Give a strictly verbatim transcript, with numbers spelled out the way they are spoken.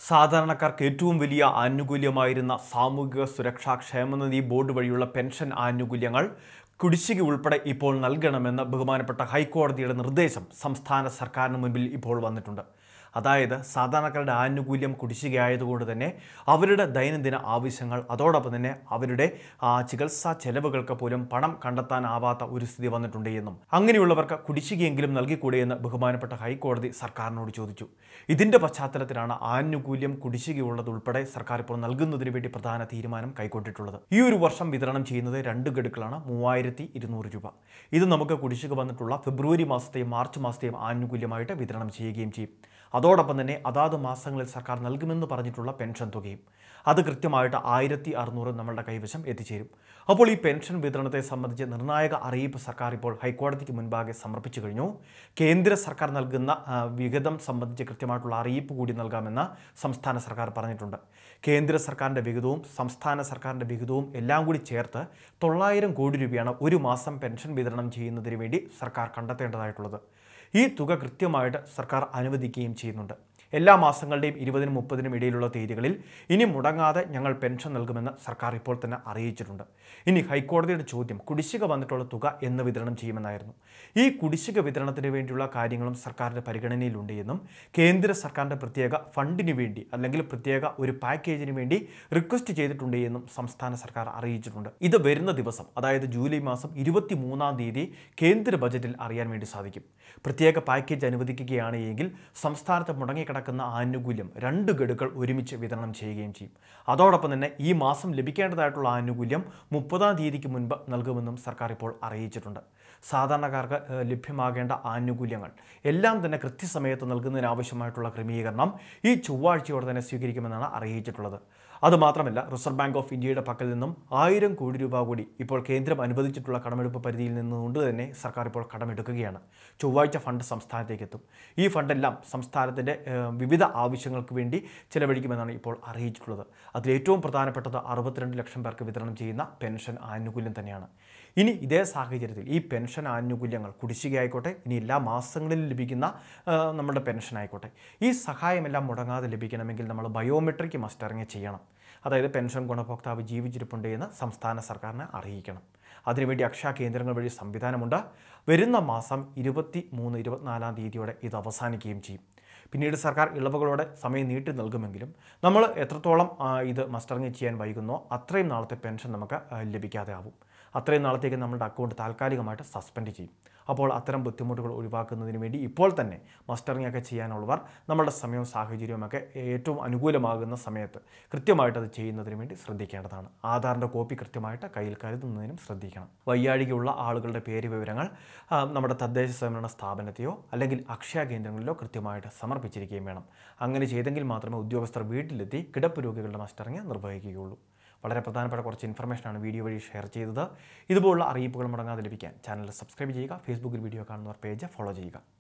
സാധാരണക്കാർക്ക് ഏറ്റവും വലിയ ആനുകൂല്യമായിരുന്ന സാമൂഹിക സുരക്ഷാ ക്ഷേമനിധി ബോർഡ് വഴിയുള്ള പെൻഷൻ ആനുകൂല്യങ്ങൾ കുടിശ്ശിക ഉൾപ്പെടെ ഇപ്പോൾ നൽകണമെന്ന് ബഹുമാനപ്പെട്ട ഹൈക്കോടതിയുടെ നിർദ്ദേശം സംസ്ഥാന സർക്കാരിന് മുൻപിൽ ഇപ്പോൾ വന്നിട്ടുണ്ട്. അതായത് സാധാരണക്കാരുടെ ആനുകൂല്യം കുടിശ്ശികയായതുകൊണ്ട് തന്നെ അവരുടെ ദൈനംദിന ആവശ്യങ്ങൾ അതോടൊപ്പം തന്നെ അവരുടെ ചികിത്സാ ചെലവുകൾക്ക് പോലും പണം കണ്ടെത്താനാവാത്ത ഒരു സ്ഥിതി വന്നിട്ടുണ്ട് എന്നും അങ്ങനെയുള്ളവർക്ക് കുടിശ്ശികയെങ്കിലും നൽകിക്കൂടെ എന്ന് ബഹുമാനപ്പെട്ട ഹൈക്കോടതി സർക്കാരിനോട് ചോദിച്ചു. ഇതിൻ്റെ പശ്ചാത്തലത്തിലാണ് ആനുകൂല്യം കുടിശ്ശികയുള്ളതുൾപ്പെടെ സർക്കാർ ഇപ്പോൾ നൽകുന്നതിന് വേണ്ടി പ്രധാന തീരുമാനം കൈക്കൊണ്ടിട്ടുള്ളത്. ഈ ഒരു വർഷം വിതരണം ചെയ്യുന്നത് രണ്ട് ഗഡുക്കളാണ്, മൂവായിരത്തി ഇരുന്നൂറ് രൂപ. ഇത് നമുക്ക് കുടിശ്ശിക വന്നിട്ടുള്ള ഫെബ്രുവരി മാസത്തെയും മാർച്ച് മാസത്തെയും ആനുകൂല്യമായിട്ട് വിതരണം ചെയ്യുകയും ചെയ്യും. അതോടൊപ്പം തന്നെ അതാത് മാസങ്ങളിൽ സർക്കാർ നൽകുമെന്ന് പറഞ്ഞിട്ടുള്ള പെൻഷൻ തുകയും അത് കൃത്യമായിട്ട് ആയിരത്തി അറുന്നൂറ് നമ്മളുടെ കൈവശം എത്തിച്ചേരും. അപ്പോൾ ഈ പെൻഷൻ വിതരണത്തെ സംബന്ധിച്ച് നിർണായക അറിയിപ്പ് സർക്കാർ ഇപ്പോൾ ഹൈക്കോടതിക്ക് മുൻപാകെ സമർപ്പിച്ചു കഴിഞ്ഞു. കേന്ദ്ര സർക്കാർ നൽകുന്ന വിഹിതം സംബന്ധിച്ച് കൃത്യമായിട്ടുള്ള അറിയിപ്പ് കൂടി നൽകാമെന്ന് സംസ്ഥാന സർക്കാർ പറഞ്ഞിട്ടുണ്ട്. കേന്ദ്ര സർക്കാരിൻ്റെ വിഹിതവും സംസ്ഥാന സർക്കാരിൻ്റെ വിഹിതവും എല്ലാം കൂടി ചേർത്ത് തൊള്ളായിരം കോടി രൂപയാണ് ഒരു മാസം പെൻഷൻ വിതരണം ചെയ്യുന്നതിന് വേണ്ടി സർക്കാർ കണ്ടെത്തേണ്ടതായിട്ടുള്ളത്. ഈ തുക കൃത്യമായിട്ട് സർക്കാർ അനുവദിക്കുകയും ചെയ്യുന്നുണ്ട്. എല്ലാ മാസങ്ങളുടെയും ഇരുപതിനും മുപ്പതിനും ഇടയിലുള്ള തീയതികളിൽ ഇനി മുടങ്ങാതെ ഞങ്ങൾ പെൻഷൻ നൽകുമെന്ന് സർക്കാർ ഇപ്പോൾ തന്നെ അറിയിച്ചിട്ടുണ്ട്. ഇനി ഹൈക്കോടതിയുടെ ചോദ്യം കുടിശ്ശിക വന്നിട്ടുള്ള തുക എന്ന് വിതരണം ചെയ്യുമെന്നായിരുന്നു. ഈ കുടിശ്ശിക വിതരണത്തിന് വേണ്ടിയുള്ള കാര്യങ്ങളും സർക്കാരിൻ്റെ പരിഗണനയിലുണ്ട് എന്നും കേന്ദ്ര സർക്കാരിൻ്റെ പ്രത്യേക ഫണ്ടിന് വേണ്ടി അല്ലെങ്കിൽ പ്രത്യേക ഒരു പാക്കേജിന് വേണ്ടി റിക്വസ്റ്റ് ചെയ്തിട്ടുണ്ട് എന്നും സംസ്ഥാന സർക്കാർ അറിയിച്ചിട്ടുണ്ട്. ഇത് വരുന്ന ദിവസം അതായത് ജൂലൈ മാസം ഇരുപത്തി മൂന്നാം തീയതി കേന്ദ്ര ബജറ്റിൽ അറിയാൻ വേണ്ടി സാധിക്കും. പ്രത്യേക പാക്കേജ് അനുവദിക്കുകയാണ് എങ്കിൽ സംസ്ഥാനത്ത് മുടങ്ങിക്കിടക്കുന്ന ആനുകൂല്യം രണ്ട് ഗഡുക്കൾ ഒരുമിച്ച് വിതരണം ചെയ്യുകയും ചെയ്യും. അതോടൊപ്പം തന്നെ ഈ മാസം ലഭിക്കേണ്ടതായിട്ടുള്ള ആനുകൂല്യം മുപ്പതാം തീയതിക്ക് മുൻപ് നൽകുമെന്നും സർക്കാർ ഇപ്പോൾ അറിയിച്ചിട്ടുണ്ട്. സാധാരണക്കാർക്ക് ലഭ്യമാകേണ്ട ആനുകൂല്യങ്ങൾ എല്ലാം തന്നെ കൃത്യസമയത്ത് നൽകുന്നതിനാവശ്യമായിട്ടുള്ള ക്രമീകരണം ഈ ചൊവ്വാഴ്ചയോടെ തന്നെ സ്വീകരിക്കുമെന്നാണ് അറിയിച്ചിട്ടുള്ളത്. അതുമാത്രമല്ല, റിസർവ് ബാങ്ക് ഓഫ് ഇന്ത്യയുടെ പക്കൽ നിന്നും ആയിരം കോടി രൂപ കൂടി ഇപ്പോൾ കേന്ദ്രം അനുവദിച്ചിട്ടുള്ള കടമെടുപ്പ് പരിധിയിൽ നിന്നുകൊണ്ട് തന്നെ സർക്കാർ ഇപ്പോൾ കടമെടുക്കുകയാണ്. ചൊവ്വാഴ്ച ഫണ്ട് സംസ്ഥാനത്തേക്ക് എത്തും. ഈ ഫണ്ടെല്ലാം സംസ്ഥാനത്തിൻ്റെ വിവിധ ആവശ്യങ്ങൾക്ക് വേണ്ടി ചിലവഴിക്കുമെന്നാണ് ഇപ്പോൾ അറിയിച്ചിട്ടുള്ളത്. അതിലേറ്റവും പ്രധാനപ്പെട്ടത് അറുപത്തിരണ്ട് ലക്ഷം പേർക്ക് വിതരണം ചെയ്യുന്ന പെൻഷൻ ആനുകൂല്യം തന്നെയാണ്. ഇനി ഇതേ സാഹചര്യത്തിൽ ഈ പെൻഷൻ ആനുകൂല്യങ്ങൾ കുടിശ്ശികയായിക്കോട്ടെ, ഇനി എല്ലാ മാസങ്ങളിലും ലഭിക്കുന്ന നമ്മുടെ പെൻഷൻ ആയിക്കോട്ടെ, ഈ സഹായമെല്ലാം മുടങ്ങാതെ ലഭിക്കണമെങ്കിൽ നമ്മൾ ബയോമെട്രിക് മസ്റ്ററിങ് ചെയ്യണം. അതായത് പെൻഷൻ ഗുണഭോക്താവ് ജീവിച്ചിരിപ്പുണ്ട് എന്ന് സംസ്ഥാന സർക്കാരിനെ അറിയിക്കണം. അതിനുവേണ്ടി അക്ഷയ കേന്ദ്രങ്ങൾ വഴി സംവിധാനമുണ്ട്. വരുന്ന മാസം ഇരുപത്തി മൂന്ന് ഇരുപത്തിനാലാം തീയതിയോടെ ഇത് അവസാനിക്കുകയും ചെയ്യും. പിന്നീട് സർക്കാർ ഇളവുകളോടെ സമയം നീട്ടി നൽകുമെങ്കിലും നമ്മൾ എത്രത്തോളം ഇത് മസ്റ്ററിങ് ചെയ്യാൻ വൈകുന്നോ അത്രയും നാളത്തെ പെൻഷൻ നമുക്ക് ലഭിക്കാതെ ആവും. അത്രയും നാളത്തേക്ക് നമ്മുടെ അക്കൗണ്ട് താൽക്കാലികമായിട്ട് സസ്പെൻഡ് ചെയ്യും. അപ്പോൾ അത്തരം ബുദ്ധിമുട്ടുകൾ ഒഴിവാക്കുന്നതിന് വേണ്ടി ഇപ്പോൾ തന്നെ മസ്റ്ററിങ് ഒക്കെ ചെയ്യാനുള്ളവർ നമ്മുടെ സമയവും സാഹചര്യവുമൊക്കെ ഏറ്റവും അനുകൂലമാകുന്ന സമയത്ത് കൃത്യമായിട്ട് അത് ചെയ്യുന്നതിന് വേണ്ടി ശ്രദ്ധിക്കേണ്ടതാണ്. ആധാറിൻ്റെ കോപ്പി കൃത്യമായിട്ട് കയ്യിൽ കരുതുന്നതിനും ശ്രദ്ധിക്കണം. വയ്യാഴികയുള്ള ആളുകളുടെ പേര് വിവരങ്ങൾ നമ്മുടെ തദ്ദേശ സ്വയംഭരണ സ്ഥാപനത്തെയോ അല്ലെങ്കിൽ അക്ഷയ കേന്ദ്രങ്ങളിലോ കൃത്യമായിട്ട് സമർപ്പിച്ചിരിക്കുകയും വേണം. അങ്ങനെ ചെയ്തെങ്കിൽ മാത്രമേ ഉദ്യോഗസ്ഥർ വീട്ടിലെത്തി കിടപ്പ് രോഗികളുടെ മസ്റ്ററിങ് നിർവഹിക്കുകയുള്ളൂ. വളരെ പ്രധാനപ്പെട്ട കുറച്ച് ഇൻഫർമേഷനാണ് വീഡിയോ വഴി ഷെയർ ചെയ്തത്. ഇതുപോലുള്ള അറിയിപ്പുകൾ മുടങ്ങാതെ ലഭിക്കാൻ ചാനൽ സബ്സ്ക്രൈബ് ചെയ്യുക. ഫേസ്ബുക്കിൽ വീഡിയോ കാണുന്നവർ പേജ് ഫോളോ ചെയ്യുക.